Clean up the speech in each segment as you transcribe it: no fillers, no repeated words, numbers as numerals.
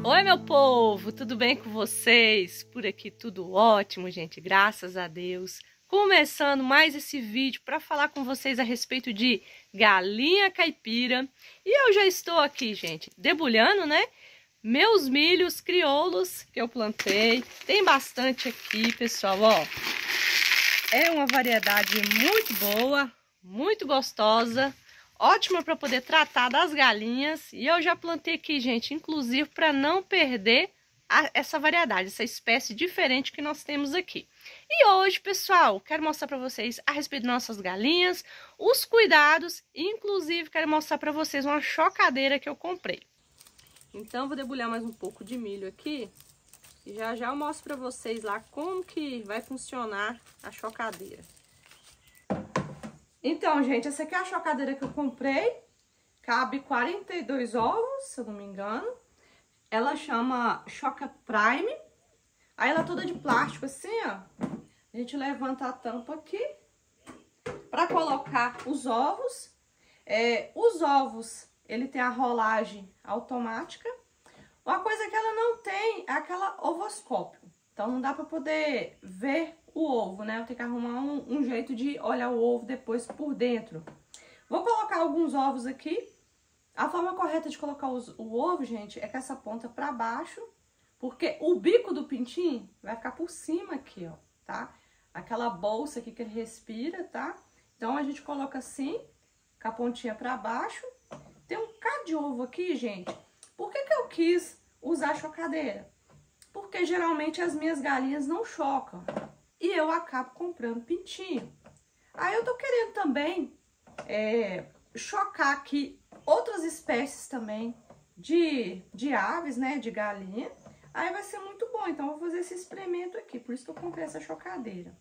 Oi, meu povo, tudo bem com vocês? Por aqui tudo ótimo, gente, graças a Deus. Começando mais esse vídeo para falar com vocês a respeito de galinha caipira. E eu já estou aqui, gente, debulhando, né? Meus milhos crioulos que eu plantei. Tem bastante aqui, pessoal, ó. É uma variedade muito boa, muito gostosa. Ótima para poder tratar das galinhas. E eu já plantei aqui, gente, inclusive para não perder essa variedade, essa espécie diferente que nós temos aqui. E hoje, pessoal, quero mostrar para vocês a respeito das nossas galinhas, os cuidados e inclusive quero mostrar para vocês uma chocadeira que eu comprei. Então, vou debulhar mais um pouco de milho aqui e já já eu mostro para vocês lá como que vai funcionar a chocadeira. Então, gente, essa aqui é a chocadeira que eu comprei. Cabe 42 ovos, se eu não me engano. Ela chama Choca Prime. Aí ela é toda de plástico assim, ó. A gente levanta a tampa aqui para colocar os ovos. Os ovos, ele tem a rolagem automática. Uma coisa que ela não tem é aquela ovoscópio. Então, não dá para poder ver o ovo, né? Eu tenho que arrumar um jeito de olhar o ovo depois por dentro. Vou colocar alguns ovos aqui. A forma correta de colocar o ovo, gente, é com essa ponta para baixo, porque o bico do pintinho vai ficar por cima aqui, ó, tá? Aquela bolsa aqui que ele respira, tá? Então, a gente coloca assim, com a pontinha para baixo. Tem um bocado de ovo aqui, gente. Por que que eu quis usar a chocadeira? Porque geralmente as minhas galinhas não chocam. E eu acabo comprando pintinho. Aí eu tô querendo também chocar aqui outras espécies também de aves, né? De galinha. Aí vai ser muito bom. Então eu vou fazer esse experimento aqui. Por isso que eu comprei essa chocadeira.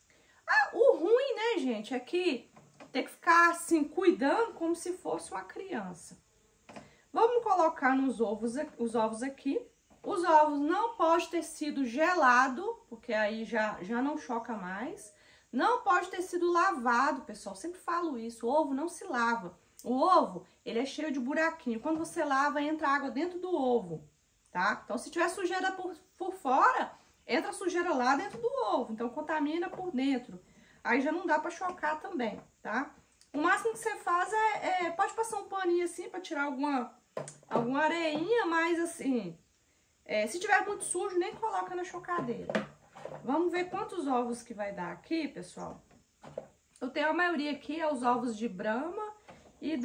O ruim, né, gente, é que tem que ficar assim, cuidando como se fosse uma criança. Vamos colocar os ovos aqui. Os ovos não pode ter sido gelado, porque aí já não choca mais. Não pode ter sido lavado, pessoal. Sempre falo isso, o ovo não se lava. O ovo, ele é cheio de buraquinho. Quando você lava, entra água dentro do ovo, tá? Então, se tiver sujeira por fora, entra sujeira lá dentro do ovo. Então, contamina por dentro. Aí já não dá pra chocar também, tá? O máximo que você faz pode passar um paninho assim pra tirar alguma areinha, mas assim... se tiver muito sujo, nem coloca na chocadeira. Vamos ver quantos ovos que vai dar aqui, pessoal. Eu tenho a maioria aqui, é os ovos de Brahma e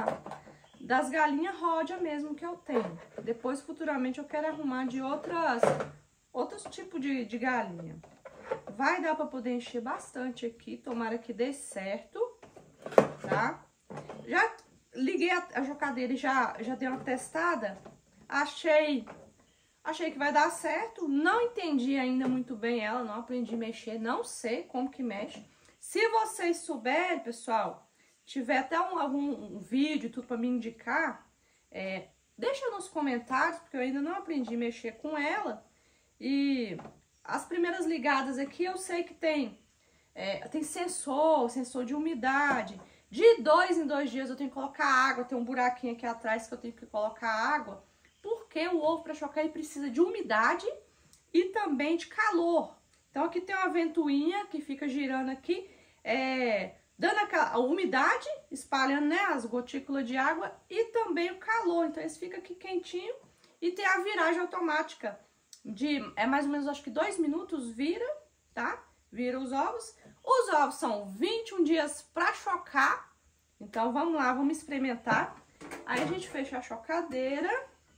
das galinhas ródia mesmo que eu tenho. Depois, futuramente, eu quero arrumar de outros tipos de galinha. Vai dar pra poder encher bastante aqui, tomara que dê certo, tá? Já liguei a chocadeira e já dei uma testada. Achei que vai dar certo, não entendi ainda muito bem ela, não aprendi a mexer, não sei como que mexe. Se vocês souberem, pessoal, tiver até algum vídeo, tudo para me indicar, deixa nos comentários, porque eu ainda não aprendi a mexer com ela. E as primeiras ligadas aqui eu sei que tem sensor de umidade. De 2 em 2 dias eu tenho que colocar água, tem um buraquinho aqui atrás que eu tenho que colocar água. Porque o ovo para chocar ele precisa de umidade e também de calor. Então aqui tem uma ventoinha que fica girando aqui, dando a umidade, espalhando, né, as gotículas de água e também o calor. Então eles ficam aqui quentinho e tem a viragem automática de mais ou menos, acho que 2 minutos vira, tá? Vira os ovos. Os ovos são 21 dias para chocar. Então vamos lá, vamos experimentar. Aí a gente fecha a chocadeira.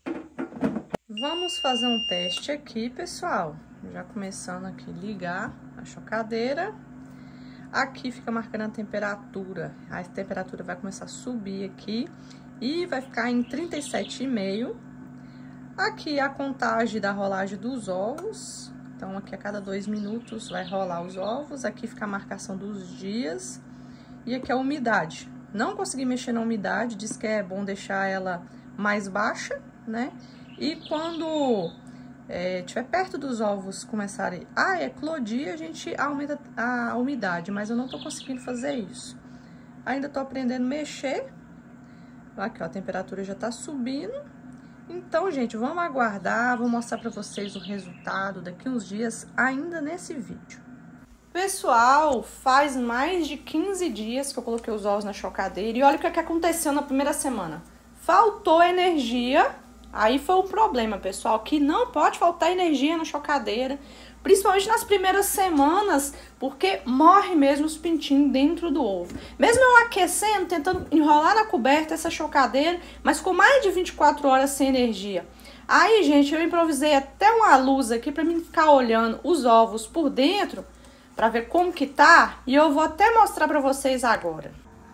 Vamos fazer um teste aqui, pessoal. Já começando aqui, ligar a chocadeira. Aqui fica marcando a temperatura. A temperatura vai começar a subir aqui e vai ficar em 37,5. Aqui a contagem da rolagem dos ovos. Então, aqui a cada 2 minutos vai rolar os ovos. Aqui fica a marcação dos dias. E aqui a umidade. Não consegui mexer na umidade, diz que é bom deixar ela mais baixa, né? E quando estiver perto dos ovos começarem a eclodir, a gente aumenta a umidade, mas eu não tô conseguindo fazer isso. Ainda tô aprendendo a mexer. Aqui, ó, a temperatura já tá subindo Então, gente, vamos aguardar, vou mostrar pra vocês o resultado daqui uns dias, ainda nesse vídeo. Pessoal, faz mais de 15 dias que eu coloquei os ovos na chocadeira e olha o que aconteceu na primeira semana. Faltou energia, aí foi um problema, pessoal, que não pode faltar energia na chocadeira, principalmente nas primeiras semanas, porque morre mesmo os pintinhos dentro do ovo. Mesmo eu aquecendo, tentando enrolar na coberta essa chocadeira, mas ficou mais de 24 horas sem energia. Aí, gente, eu improvisei até uma luz aqui para mim ficar olhando os ovos por dentro, para ver como que tá, e eu vou até mostrar para vocês agora.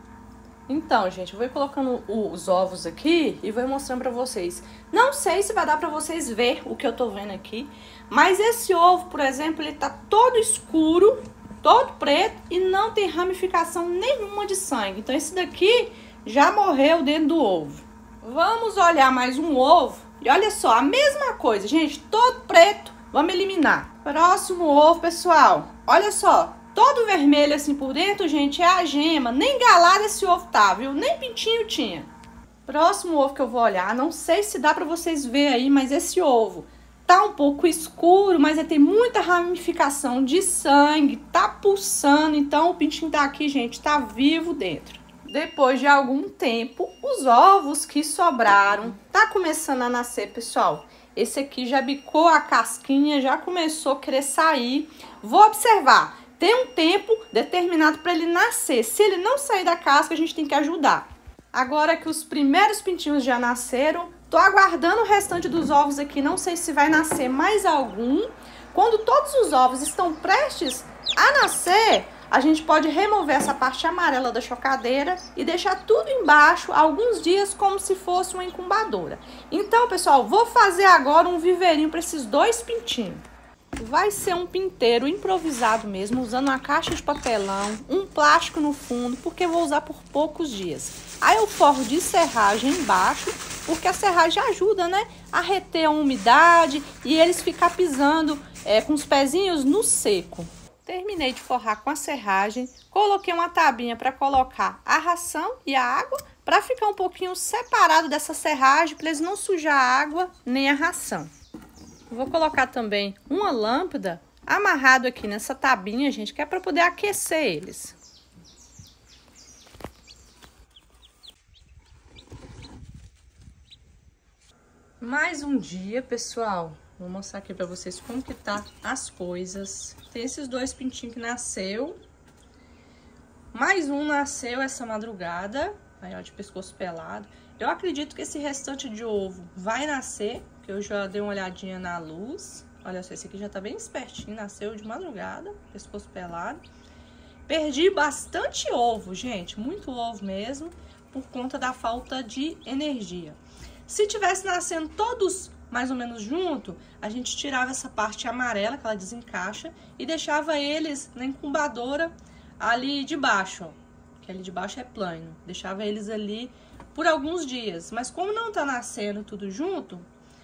Então, gente, eu vou colocando os ovos aqui e vou mostrando para vocês. Não sei se vai dar para vocês ver o que eu tô vendo aqui, mas esse ovo, por exemplo, ele tá todo escuro, todo preto e não tem ramificação nenhuma de sangue. Então, esse daqui já morreu dentro do ovo. Vamos olhar mais um ovo e olha só, a mesma coisa, gente, todo preto. Vamos eliminar. Próximo ovo, pessoal. Olha só, todo vermelho assim por dentro, gente, é a gema. Nem galado esse ovo tá, viu? Nem pintinho tinha. Próximo ovo que eu vou olhar, não sei se dá pra vocês verem aí, mas esse ovo tá um pouco escuro, mas tem muita ramificação de sangue, tá pulsando, então o pintinho tá aqui, gente, tá vivo dentro. Depois de algum tempo, os ovos que sobraram tá começando a nascer, pessoal. Esse aqui já bicou a casquinha, já começou a querer sair. Vou observar, tem um tempo determinado para ele nascer. Se ele não sair da casca, a gente tem que ajudar. Agora que os primeiros pintinhos já nasceram, tô aguardando o restante dos ovos aqui. Não sei se vai nascer mais algum. Quando todos os ovos estão prestes a nascer, a gente pode remover essa parte amarela da chocadeira e deixar tudo embaixo alguns dias como se fosse uma incubadora. Então, pessoal, vou fazer agora um viveirinho para esses dois pintinhos. Vai ser um pinteiro improvisado mesmo, usando uma caixa de papelão, um plástico no fundo, porque vou usar por poucos dias. Aí eu forro de serragem embaixo, porque a serragem ajuda, né, a reter a umidade e eles ficar pisando com os pezinhos no seco. Terminei de forrar com a serragem, coloquei uma tabinha para colocar a ração e a água, para ficar um pouquinho separado dessa serragem, para eles não sujar a água nem a ração. Vou colocar também uma lâmpada amarrado aqui nessa tabinha, gente, que é para poder aquecer eles. Mais um dia, pessoal. Vou mostrar aqui pra vocês como que tá as coisas. Tem esses dois pintinhos que nasceu. Mais um nasceu essa madrugada. Aí, ó, de pescoço pelado. Eu acredito que esse restante de ovo vai nascer, que eu já dei uma olhadinha na luz. Olha só, esse aqui já tá bem espertinho, nasceu de madrugada, pescoço pelado. Perdi bastante ovo, gente, muito ovo mesmo, por conta da falta de energia. Se tivesse nascendo todos mais ou menos junto, a gente tirava essa parte amarela, que ela desencaixa, e deixava eles na incubadora ali de baixo, ó, que ali de baixo é plano. Deixava eles ali por alguns dias, mas como não tá nascendo tudo junto,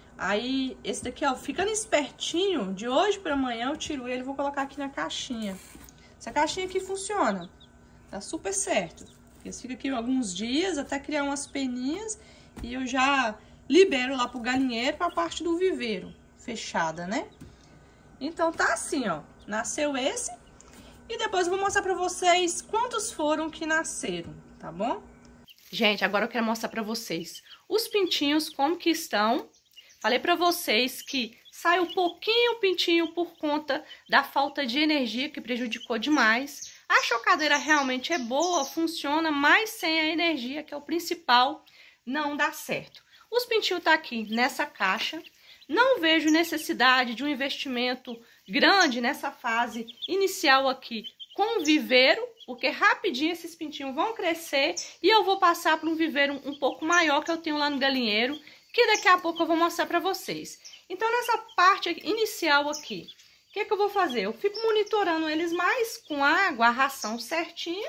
aí esse daqui, ó, ficando espertinho, de hoje para amanhã eu tiro ele e vou colocar aqui na caixinha. Essa caixinha aqui funciona, tá super certo. Eles ficam aqui alguns dias até criar umas peninhas e eu já libero lá pro galinheiro, pra parte do viveiro, fechada, né? Então tá assim, ó, nasceu esse e depois eu vou mostrar pra vocês quantos foram que nasceram, tá bom? Gente, agora eu quero mostrar pra vocês os pintinhos como que estão. Falei pra vocês que saiu pouquinho pintinho por conta da falta de energia, que prejudicou demais. A chocadeira realmente é boa, funciona, mas sem a energia, que é o principal, não dá certo. Os pintinhos tá aqui nessa caixa. Não vejo necessidade de um investimento grande nessa fase inicial aqui com viveiro, porque rapidinho esses pintinhos vão crescer e eu vou passar para um viveiro um pouco maior que eu tenho lá no galinheiro, que daqui a pouco eu vou mostrar para vocês. Então, nessa parte inicial aqui, o que que eu vou fazer? Eu fico monitorando eles mais com água, a ração certinho.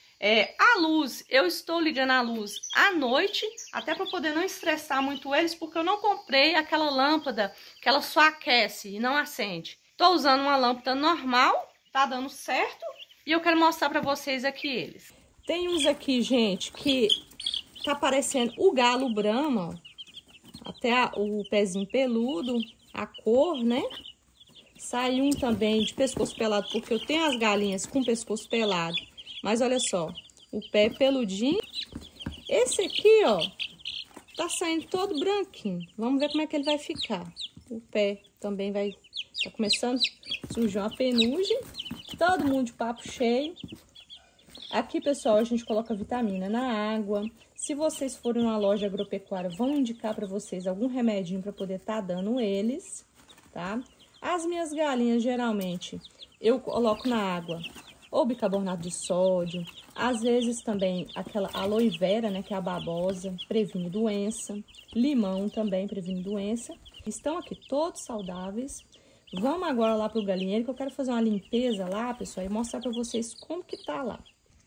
A luz, eu estou ligando a luz à noite, até para poder não estressar muito eles, porque eu não comprei aquela lâmpada que ela só aquece e não acende. Estou usando uma lâmpada normal, tá dando certo, e eu quero mostrar para vocês aqui eles. Tem uns aqui, gente, que tá parecendo o galo Brahma. até o pezinho peludo, a cor, né? Sai um também de pescoço pelado, porque eu tenho as galinhas com pescoço pelado. Mas olha só, o pé peludinho. Esse aqui, ó, tá saindo todo branquinho. Vamos ver como é que ele vai ficar. O pé também vai... Tá começando a surgir uma penugem. Todo mundo de papo cheio. Aqui, pessoal, a gente coloca vitamina na água. Se vocês forem numa loja agropecuária, vão indicar para vocês algum remedinho para poder estar dando eles, tá? As minhas galinhas, geralmente, eu coloco na água ou bicarbonato de sódio, às vezes também aquela aloe vera, né, que é a babosa, previne doença, limão também previne doença. Estão aqui todos saudáveis. Vamos agora lá pro galinheiro, que eu quero fazer uma limpeza lá, pessoal, e mostrar para vocês como que tá lá.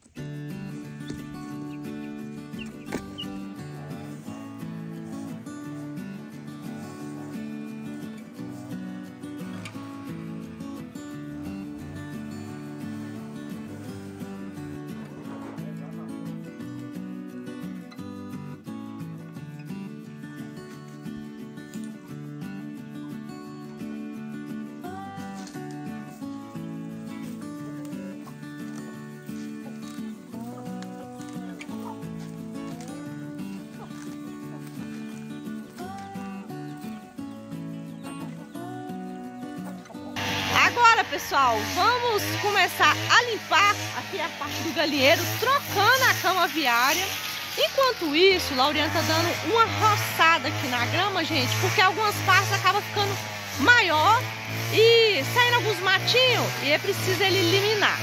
Agora, pessoal, vamos começar a limpar aqui a parte do galinheiro, trocando a cama aviária. Enquanto isso, Lauriana tá dando uma roçada aqui na grama, gente, porque algumas partes acabam ficando maior e saindo alguns matinhos e é preciso ele eliminar.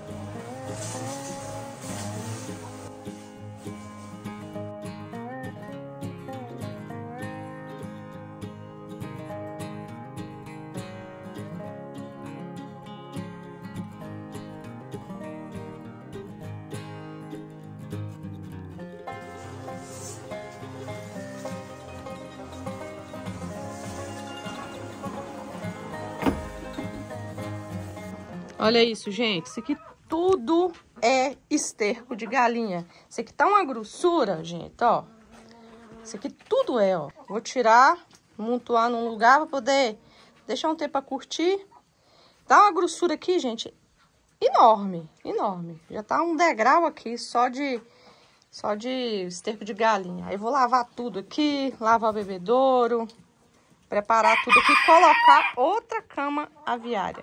Olha isso, gente. Isso aqui tudo é esterco de galinha. Isso aqui tá uma grossura, gente, ó. Isso aqui tudo é, ó. Vou tirar, montuar num lugar pra poder deixar um tempo pra curtir. Tá uma grossura aqui, gente, enorme, enorme. Já tá um degrau aqui só de esterco de galinha. Aí vou lavar tudo aqui, lavar o bebedouro, preparar tudo aqui e colocar outra cama aviária.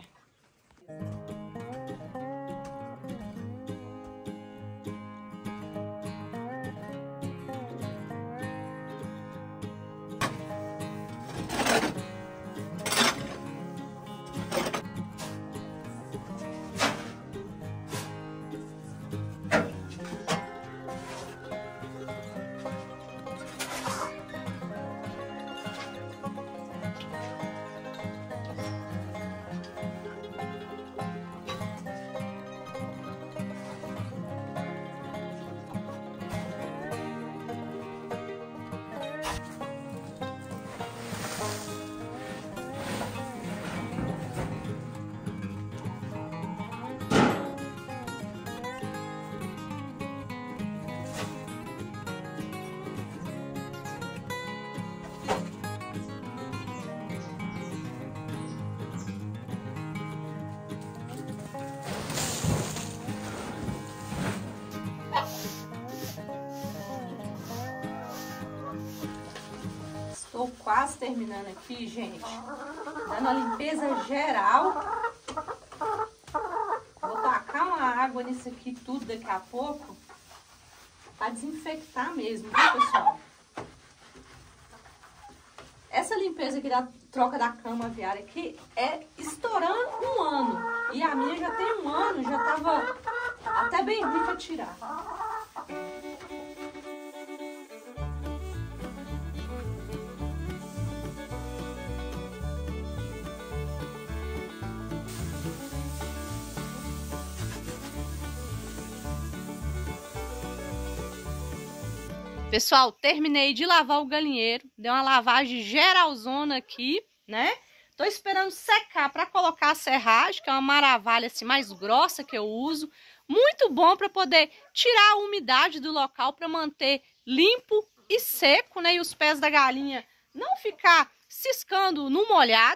Estou quase terminando aqui, gente, dando a limpeza geral. Vou tacar uma água nisso aqui tudo daqui a pouco, para desinfectar mesmo, viu, pessoal? Essa limpeza aqui da troca da cama aviária aqui é estourando 1 ano. E a minha já tem 1 ano, já tava até bem ruim para tirar. Pessoal, terminei de lavar o galinheiro, deu uma lavagem geralzona aqui, né? Tô esperando secar para colocar a serragem, que é uma maravilha assim mais grossa que eu uso. Muito bom para poder tirar a umidade do local, para manter limpo e seco, né? E os pés da galinha não ficar ciscando no molhado.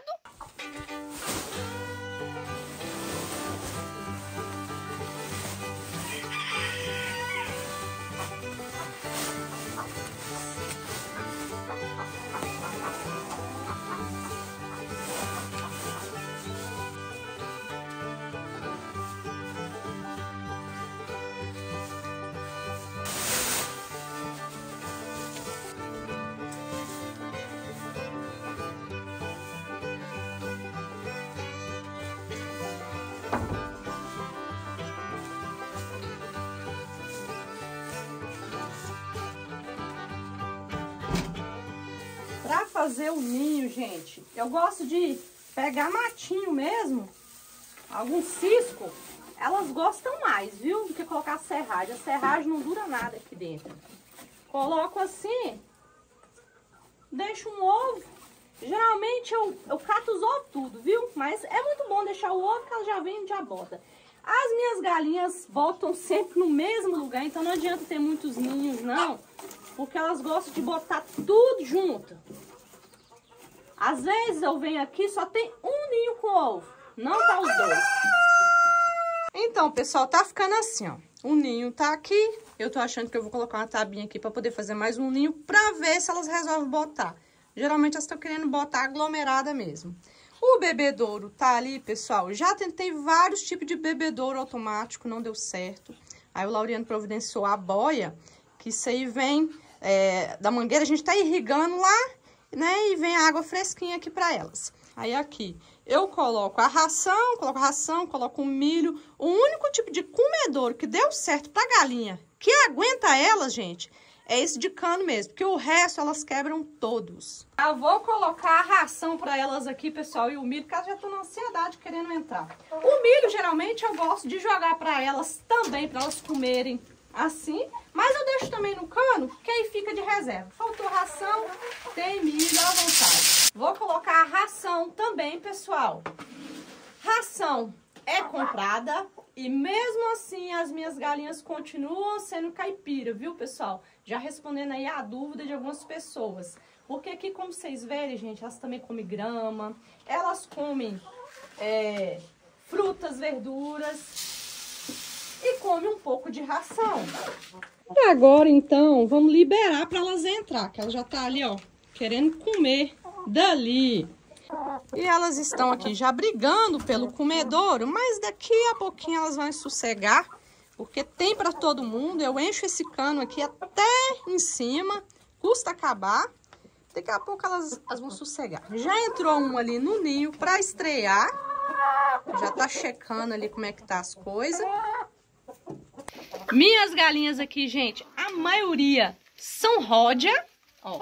Pra fazer o ninho, gente, eu gosto de pegar matinho mesmo, algum cisco, elas gostam mais, viu? Do que colocar serragem. A serragem não dura nada aqui dentro. Coloco assim, deixo um ovo. Geralmente eu cato os ovos tudo, viu? Mas é muito bom deixar o ovo que ela já vem e já bota. As minhas galinhas botam sempre no mesmo lugar, então não adianta ter muitos ninhos, não. Porque elas gostam de botar tudo junto. Às vezes eu venho aqui só tem um ninho com ovo. Não tá os dois. Então, pessoal, tá ficando assim, ó. O ninho tá aqui. Eu tô achando que eu vou colocar uma tabinha aqui pra poder fazer mais um ninho pra ver se elas resolvem botar. Geralmente elas estão querendo botar aglomerada mesmo. O bebedouro tá ali, pessoal. Já tentei vários tipos de bebedouro automático, não deu certo. Aí o Laureano providenciou a boia, que isso aí vem da mangueira. A gente tá irrigando lá, né? E vem a água fresquinha aqui pra elas. Aí aqui eu coloco a ração, coloco o milho. O único tipo de comedouro que deu certo pra galinha, que aguenta elas, gente, é esse de cano mesmo, porque o resto elas quebram todos. Eu vou colocar a ração pra elas aqui, pessoal, e o milho, porque elas já estão na ansiedade querendo entrar. O milho, geralmente, eu gosto de jogar pra elas também, pra elas comerem assim, mas eu deixo também no cano, que aí fica de reserva. Faltou ração, tem milho à vontade. Vou colocar a ração também, pessoal. Ração é comprada e mesmo assim as minhas galinhas continuam sendo caipira, viu, pessoal? Já respondendo aí a dúvida de algumas pessoas. Porque aqui, como vocês verem, gente, elas também comem grama, elas comem frutas, verduras e comem um pouco de ração. E agora, então, vamos liberar para elas entrar, que ela já tá ali, ó, querendo comer dali. E elas estão aqui já brigando pelo comedouro, mas daqui a pouquinho elas vão sossegar, porque tem para todo mundo. Eu encho esse cano aqui até em cima, custa acabar. Daqui a pouco elas vão sossegar. Já entrou um ali no ninho para estrear, já tá checando ali como é que tá as coisas. Minhas galinhas aqui, gente, a maioria são ródia, ó.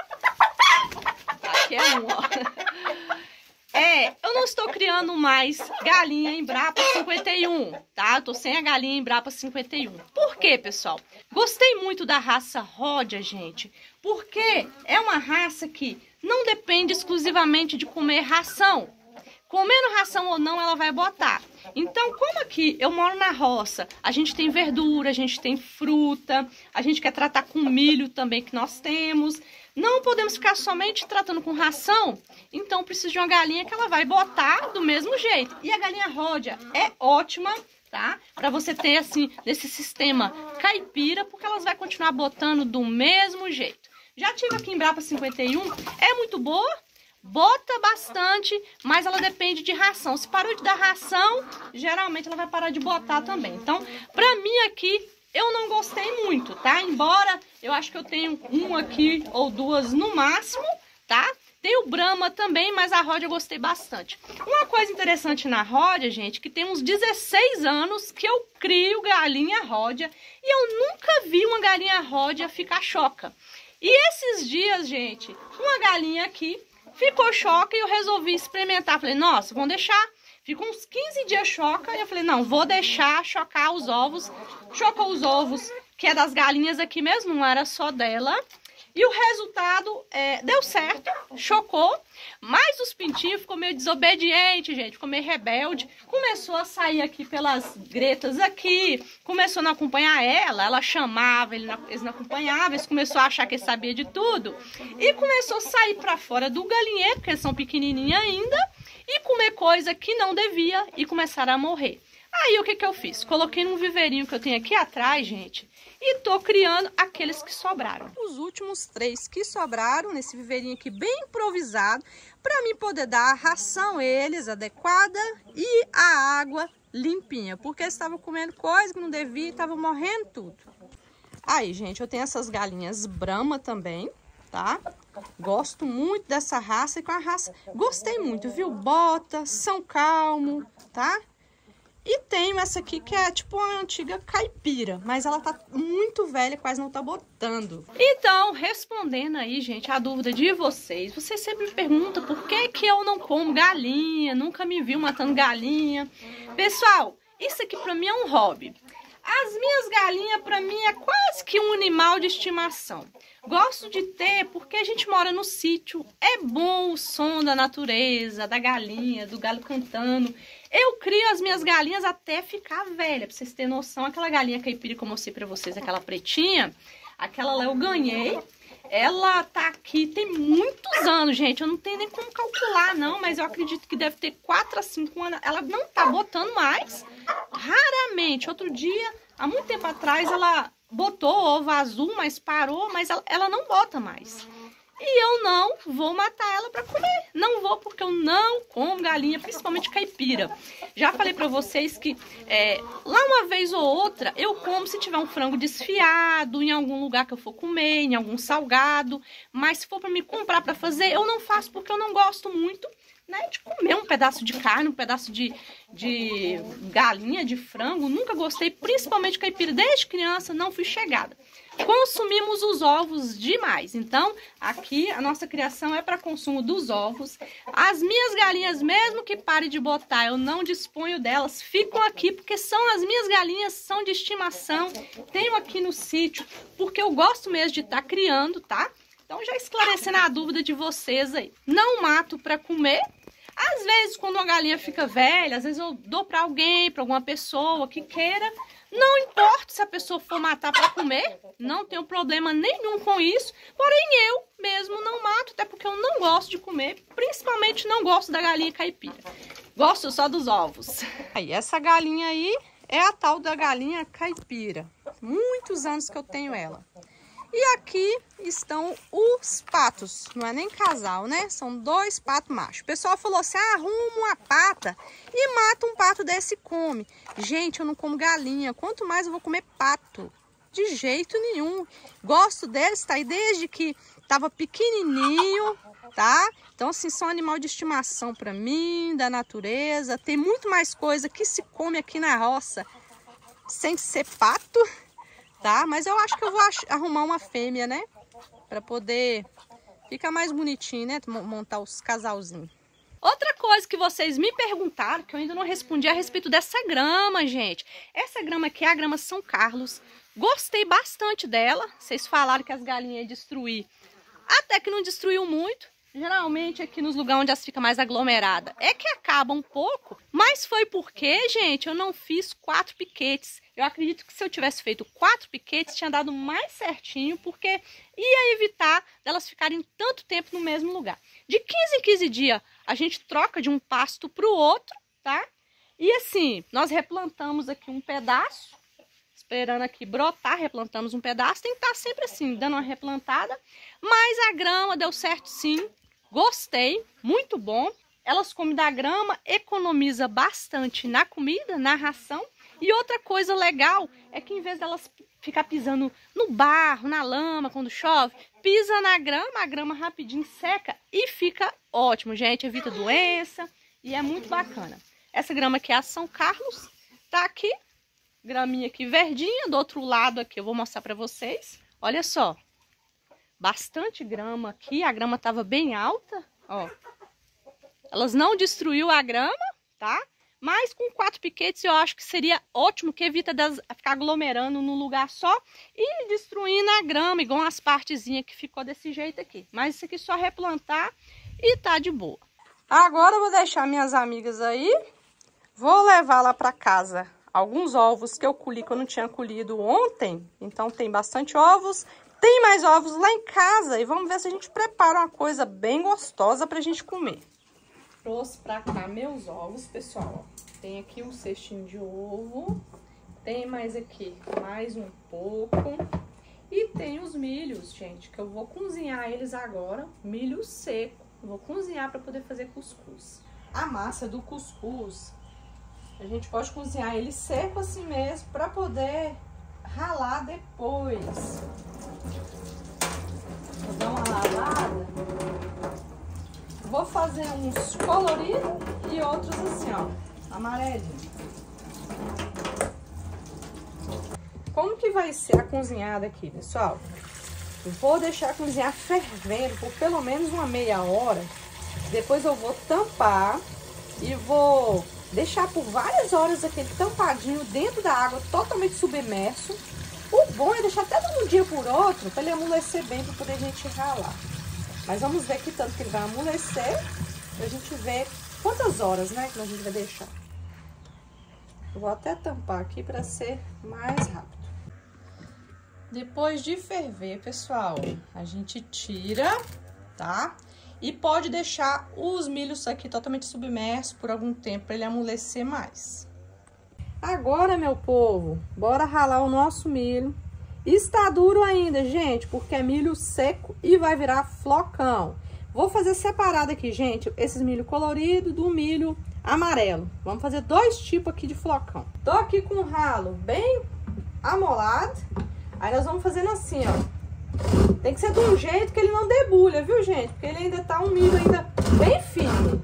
Aqui é um, ó. Eu não estou criando mais galinha Embrapa 51, tá? Eu tô sem a galinha Embrapa 51. Por quê, pessoal? Gostei muito da raça ródia, gente, porque é uma raça que não depende exclusivamente de comer ração. Comendo ração ou não, ela vai botar. Então, como aqui eu moro na roça, a gente tem verdura, a gente tem fruta, a gente quer tratar com milho também que nós temos. Não podemos ficar somente tratando com ração, então preciso de uma galinha que ela vai botar do mesmo jeito. E a galinha ródia é ótima, tá? Pra você ter assim, nesse sistema caipira, porque elas vão continuar botando do mesmo jeito. Já tive aqui em Embrapa 51, é muito boa. Bota bastante, mas ela depende de ração. Se parou de dar ração, geralmente ela vai parar de botar também. Então, pra mim aqui, eu não gostei muito, tá? Embora eu acho que eu tenho uma aqui ou duas no máximo, tá? Tem o Brahma também, mas a ródia eu gostei bastante. Uma coisa interessante na ródia, gente, que tem uns 16 anos que eu crio galinha ródia e eu nunca vi uma galinha ródia ficar choca. E esses dias, gente, uma galinha aqui ficou choca e eu resolvi experimentar. Falei, nossa, vamos deixar. Ficou uns 15 dias choca. E eu falei, não, vou deixar chocar os ovos. Chocou os ovos, que é das galinhas aqui mesmo, não era só dela. E o resultado deu certo, chocou, mas os pintinhos ficou meio desobediente, gente, ficou meio rebelde. Começou a sair aqui pelas gretas aqui, começou a não acompanhar ela chamava, eles não acompanhavam, eles começaram a achar que ele sabia de tudo. E começou a sair pra fora do galinheiro, porque eles são pequenininhos ainda, e comer coisa que não devia e começaram a morrer. Aí o que eu fiz? Coloquei num viveirinho que eu tenho aqui atrás, gente, e tô criando aqueles que sobraram. Os últimos 3 que sobraram nesse viveirinho aqui bem improvisado, para mim poder dar a ração eles adequada e a água limpinha, porque eles estavam comendo coisa que não devia e estavam morrendo tudo. Aí, gente, eu tenho essas galinhas Brahma também, tá? Gosto muito dessa raça e com a raça gostei muito, viu? Bota, são calmo, tá? E tenho essa aqui que é tipo uma antiga caipira, mas ela tá muito velha, quase não tá botando. Então, respondendo aí, gente, a dúvida de vocês sempre me perguntam por que que eu não como galinha, nunca me viu matando galinha. Pessoal, isso aqui pra mim é um hobby. As minhas galinhas pra mim é quase que um animal de estimação. Gosto de ter porque a gente mora no sítio, é bom o som da natureza, da galinha, do galo cantando. Eu crio as minhas galinhas até ficar velha, pra vocês terem noção. Aquela galinha caipira que eu mostrei pra vocês, aquela pretinha, aquela lá eu ganhei. Ela tá aqui tem muitos anos, gente. Eu não tenho nem como calcular, não, mas eu acredito que deve ter 4 a 5 anos. Ela não tá botando mais, raramente. Outro dia, há muito tempo atrás, ela botou ovo azul, mas parou, mas ela não bota mais. E eu não vou matar ela pra comer. Não vou, porque eu não como galinha, principalmente caipira. Já falei pra vocês que lá uma vez ou outra eu como se tiver um frango desfiado, em algum lugar que eu for comer, em algum salgado. Mas se for pra me comprar pra fazer, eu não faço porque eu não gosto muito, né, de comer um pedaço de carne, um pedaço de galinha, de frango. Nunca gostei, principalmente caipira. Desde criança não fui chegada. Consumimos os ovos demais, então aqui a nossa criação é para consumo dos ovos. As minhas galinhas, mesmo que pare de botar, eu não disponho delas, ficam aqui porque são as minhas galinhas, são de estimação. Tenho aqui no sítio porque eu gosto mesmo de estar criando, tá? Então já esclarecendo a dúvida de vocês aí, não mato para comer. Às vezes quando uma galinha fica velha, às vezes eu dou para alguém, para alguma pessoa que queira. Não importa se a pessoa for matar para comer, não tenho problema nenhum com isso. Porém, eu mesmo não mato, até porque eu não gosto de comer, principalmente não gosto da galinha caipira. Gosto só dos ovos. Aí, essa galinha aí é a tal da galinha caipira. Muitos anos que eu tenho ela. E aqui estão os patos, não é nem casal, né? São 2 patos machos. O pessoal falou assim, arruma uma pata e mata um pato desse e come. Gente, eu não como galinha, quanto mais eu vou comer pato? De jeito nenhum. Gosto deles, tá aí desde que tava pequenininho, tá? Então, assim, são animal de estimação pra mim, da natureza. Tem muito mais coisa que se come aqui na roça sem ser pato. Tá? Mas eu acho que eu vou arrumar uma fêmea, né? Pra poder ficar mais bonitinho, né? Montar os casalzinhos. Outra coisa que vocês me perguntaram, que eu ainda não respondi a respeito dessa grama, gente. Essa grama aqui é a grama São Carlos. Gostei bastante dela. Vocês falaram que as galinhas iam destruir. Até que não destruiu muito. Geralmente aqui nos lugares onde elas ficam mais aglomeradas é que acaba um pouco. Mas foi porque, gente, eu não fiz 4 piquetes. Eu acredito que se eu tivesse feito 4 piquetes, tinha dado mais certinho, porque ia evitar delas ficarem tanto tempo no mesmo lugar. De 15 em 15 dias, a gente troca de um pasto para o outro, tá? E assim, nós replantamos aqui um pedaço, esperando aqui brotar, replantamos um pedaço. Tem que estar sempre assim, dando uma replantada. Mas a grama deu certo sim, gostei, muito bom. Elas comem da grama, economiza bastante na comida, na ração. E outra coisa legal é que em vez delas ficar pisando no barro, na lama, quando chove, pisa na grama, a grama rapidinho seca e fica ótimo, gente. Evita doença e é muito bacana. Essa grama aqui é a São Carlos, tá aqui. Graminha aqui verdinha, do outro lado aqui eu vou mostrar pra vocês. Olha só, bastante grama aqui, a grama tava bem alta, ó. Elas não destruiu a grama, tá? Mas com 4 piquetes eu acho que seria ótimo, que evita ficar aglomerando num lugar só e destruindo a grama, igual as partezinhas que ficou desse jeito aqui. Mas isso aqui é só replantar e tá de boa. Agora eu vou deixar minhas amigas aí, vou levar lá pra casa alguns ovos que eu colhi, que eu não tinha colhido ontem. Então tem bastante ovos. Tem mais ovos lá em casa e vamos ver se a gente prepara uma coisa bem gostosa pra gente comer. Trouxe pra cá meus ovos, pessoal. Tem aqui um cestinho de ovo. Tem mais aqui, mais um pouco. E tem os milhos, gente, que eu vou cozinhar eles agora. Milho seco. Vou cozinhar pra poder fazer cuscuz. A massa do cuscuz, a gente pode cozinhar ele seco assim mesmo, pra poder ralar depois. Vou dar uma lavada. Vou fazer uns coloridos e outros assim, ó, amarelinho. Como que vai ser a cozinhada aqui, pessoal? Eu vou deixar cozinhar fervendo por pelo menos uma meia hora. Depois eu vou tampar e vou deixar por várias horas aquele tampadinho dentro da água, totalmente submerso. O bom é deixar até de um dia por outro, para ele amolecer bem, para poder a gente ralar. Mas vamos ver que tanto que ele vai amolecer, pra gente ver quantas horas, né, que a gente vai deixar. Eu vou até tampar aqui para ser mais rápido. Depois de ferver, pessoal, a gente tira, tá? E pode deixar os milhos aqui totalmente submersos por algum tempo, para ele amolecer mais. Agora, meu povo, bora ralar o nosso milho. Está duro ainda, gente, porque é milho seco e vai virar flocão. Vou fazer separado aqui, gente, esses milho colorido do milho amarelo. Vamos fazer 2 tipos aqui de flocão. Tô aqui com o ralo bem amolado. Aí nós vamos fazendo assim, ó. Tem que ser de um jeito que ele não debulha, viu, gente? Porque ele ainda tá um milho ainda bem firme.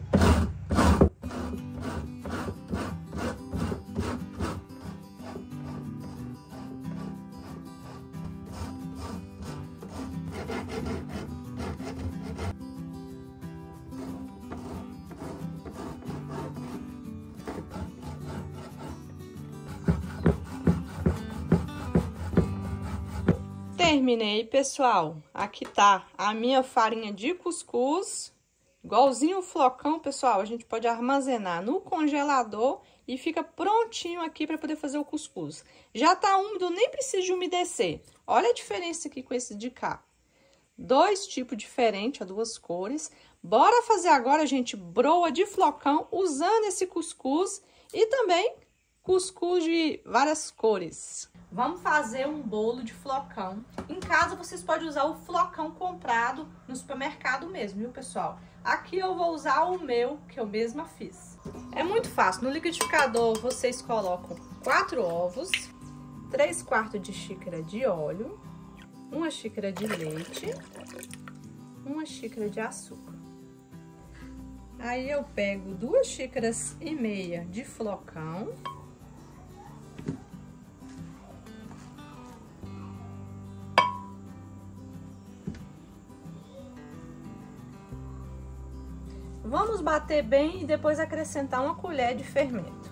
Terminei, pessoal. Aqui tá a minha farinha de cuscuz, igualzinho o flocão, pessoal. A gente pode armazenar no congelador e fica prontinho aqui para poder fazer o cuscuz. Já tá úmido, nem precisa de umedecer. Olha a diferença aqui com esse de cá. 2 tipos diferentes, 2 cores. Bora fazer agora, gente, broa de flocão usando esse cuscuz e também cuscuz de várias cores. Vamos fazer um bolo de flocão. Em casa, vocês podem usar o flocão comprado no supermercado mesmo, viu, pessoal? Aqui eu vou usar o meu, que eu mesma fiz. É muito fácil. No liquidificador, vocês colocam 4 ovos, 3/4 de xícara de óleo, 1 xícara de leite, 1 xícara de açúcar. Aí eu pego 2,5 xícaras de flocão. Vamos bater bem e depois acrescentar 1 colher de fermento.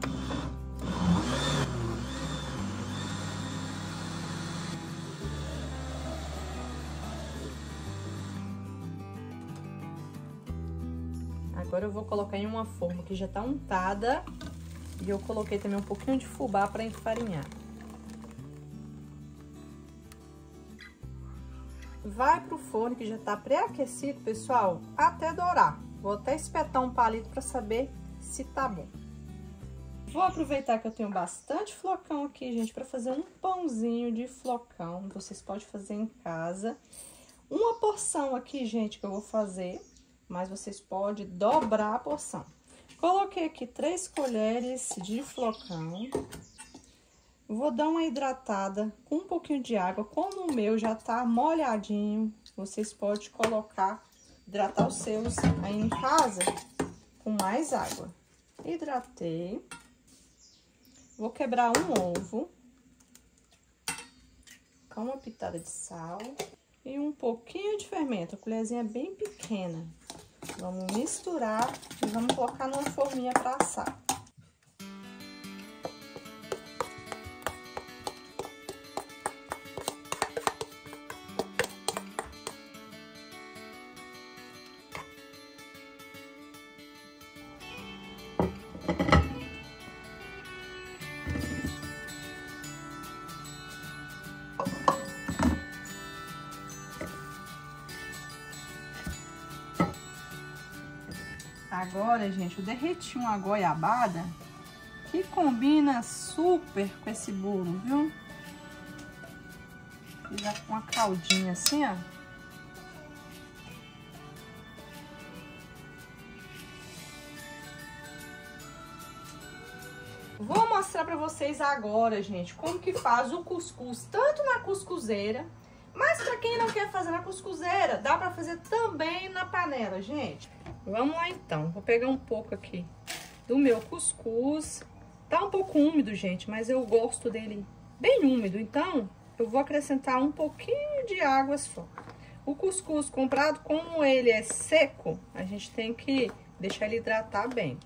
Agora eu vou colocar em uma forma que já tá untada e eu coloquei também um pouquinho de fubá para enfarinhar. Vai pro forno que já tá pré-aquecido, pessoal, até dourar. Vou até espetar um palito para saber se tá bom. Vou aproveitar que eu tenho bastante flocão aqui, gente, para fazer um pãozinho de flocão. Vocês podem fazer em casa. Uma porção aqui, gente, que eu vou fazer, mas vocês podem dobrar a porção. Coloquei aqui 3 colheres de flocão. Vou dar uma hidratada com um pouquinho de água. Como o meu já tá molhadinho, vocês podem hidratar os seus aí em casa com mais água. Hidratei. Vou quebrar um ovo com uma pitada de sal e um pouquinho de fermento, a colherzinha bem pequena. Vamos misturar e vamos colocar numa forminha para assar. Agora, gente, eu derreti uma goiabada que combina super com esse bolo, viu? Fiz uma caldinha assim, ó. Vou mostrar pra vocês agora, gente, como que faz o cuscuz, tanto na cuscuzeira, mas pra quem não quer fazer na cuscuzeira, dá pra fazer também na panela, gente. Vamos lá então, vou pegar um pouco aqui do meu cuscuz. Tá um pouco úmido, gente, mas eu gosto dele bem úmido, então eu vou acrescentar um pouquinho de água só. O cuscuz comprado, como ele é seco, a gente tem que deixar ele hidratar bem.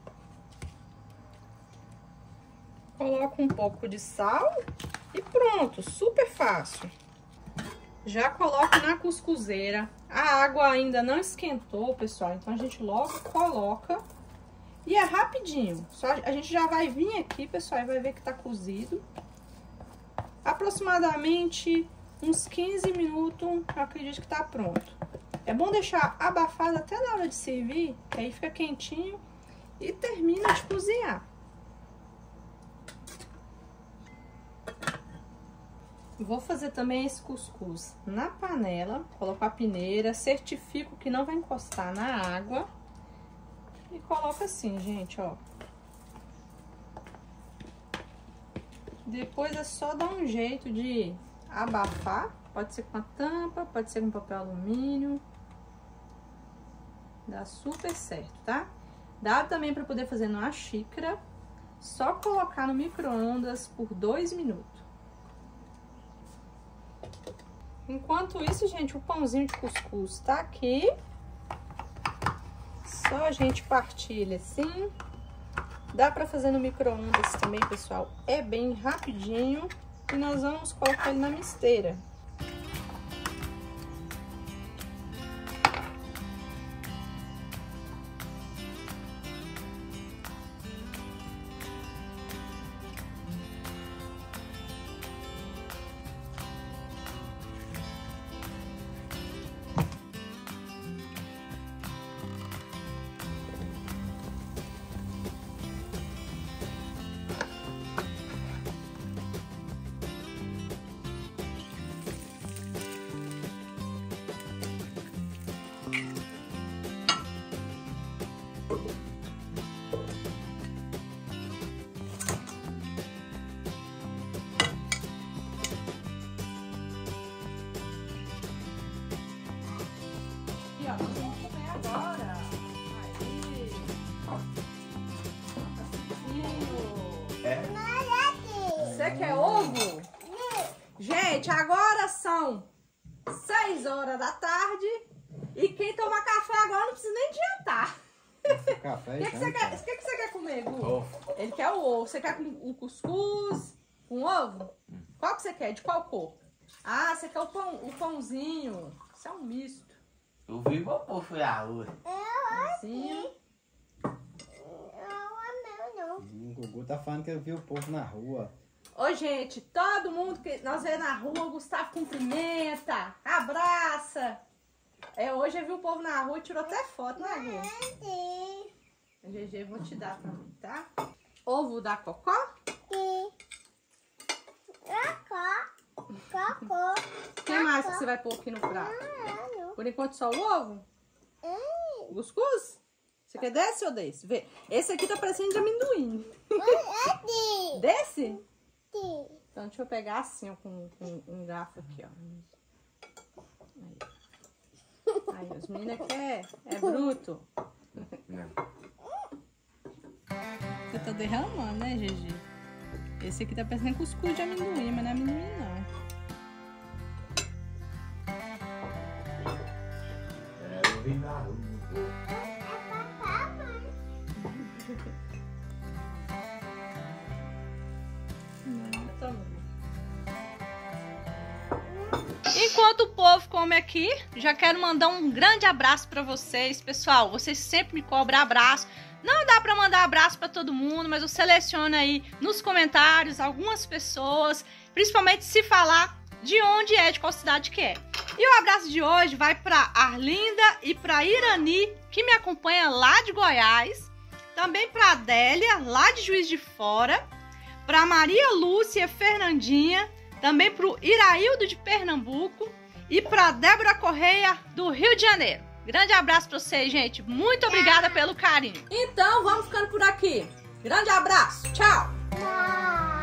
Coloco um pouco de sal e pronto, super fácil. Já coloco na cuscuzeira. A água ainda não esquentou, pessoal, então a gente logo coloca e é rapidinho. Só a gente já vai vir aqui, pessoal, e vai ver que tá cozido. Aproximadamente uns 15 minutos, eu acredito que tá pronto. É bom deixar abafado até na hora de servir, que aí fica quentinho e termina de cozinhar. Vou fazer também esse cuscuz na panela, coloco a peneira, certifico que não vai encostar na água e coloco assim, gente, ó. Depois é só dar um jeito de abafar, pode ser com a tampa, pode ser com papel alumínio, dá super certo, tá? Dá também para poder fazer numa xícara, só colocar no micro-ondas por 2 minutos. Enquanto isso, gente, o pãozinho de cuscuz tá aqui. Só a gente partir ele assim. Dá pra fazer no micro-ondas também, pessoal. É bem rapidinho. E nós vamos colocar ele na misteira. Você quer ovo? Gente, agora são 6 horas da tarde e quem toma café agora não precisa nem adiantar. O que você quer comer, Gu? Ovo. Ele quer o ovo. Você quer com o cuscuz, com ovo? Qual que você quer? De qual cor? Ah, você quer o pãozinho. Isso é um misto. Eu vi meu povo foi a rua. Pãozinho. O Gugu tá falando que eu vi o povo na rua. Ô, gente, todo mundo que nós vemos na rua, o Gustavo cumprimenta, abraça. Hoje eu vi o povo na rua e tirou até foto, né, Gu? GG, vou te dar pra mim, tá? Ovo da Cocó? Sim. Cocó. O que mais que você vai pôr aqui no prato? Por enquanto só o ovo? O cuscuz? Você quer desse ou desse? Vê. Esse aqui tá parecendo de amendoim. Desse? Sim. Então deixa eu pegar assim, ó, com um garfo aqui, ó. Aí, os meninos aqui é bruto. Eu tô derramando, né, GG? Esse aqui tá parecendo cuscuz de amendoim, mas não é amendoim, não. Eu vi na rua. Enquanto o povo come aqui, já quero mandar um grande abraço pra vocês, pessoal. Vocês sempre me cobram abraço. Não dá pra mandar abraço pra todo mundo, mas eu seleciono aí nos comentários algumas pessoas, principalmente se falar de onde é, de qual cidade que é. E o abraço de hoje vai para Arlinda e para Irani, que me acompanha lá de Goiás. Também para Adélia, lá de Juiz de Fora. Para Maria Lúcia Fernandinha. Também para o Iraildo de Pernambuco. E para Débora Correia, do Rio de Janeiro. Grande abraço para vocês, gente. Muito obrigada pelo carinho. Então, vamos ficando por aqui. Grande abraço. Tchau. Tchau.